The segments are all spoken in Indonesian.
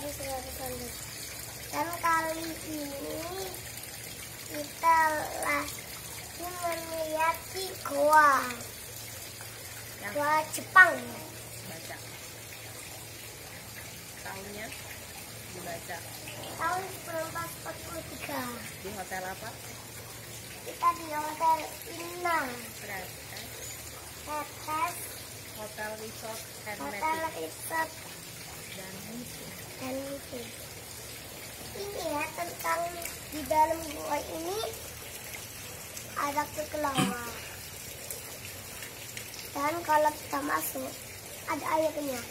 Dan kali ini kita lagi melihat goa Jepang. Baca tahunnya, dibaca. Tahun 1943. Di hotel apa? Kita di hotel Inang. Pretes Hotel Resort and Hotel Magic Resort dan Museum. dan Museum. Ini ya tentang di dalam gua ini ada kelelawar. Dan kalau kita masuk ada airnya.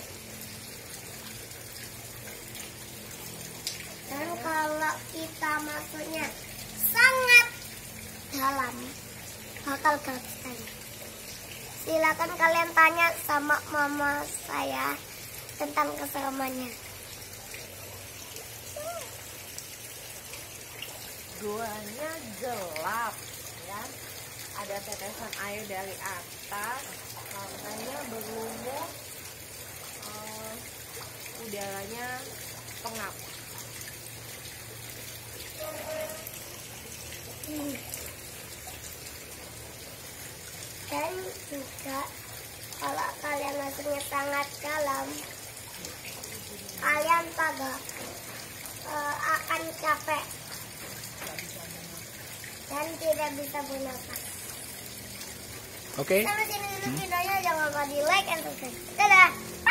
Dan kalau kita masuknya sangat dalam, bakal gratis. Silakan kalian tanya sama mama saya tentang keseruannya. Guanya gelap, ya. Ada tetesan air dari atas, lantainya berlumur, udaranya pengap. Dan juga kalau kalian masuknya sangat dalam, kalian akan capek dan tidak bisa bernafas. Oke. Sampai sini dulu videonya, jangan lupa di like and subscribe. Dadah.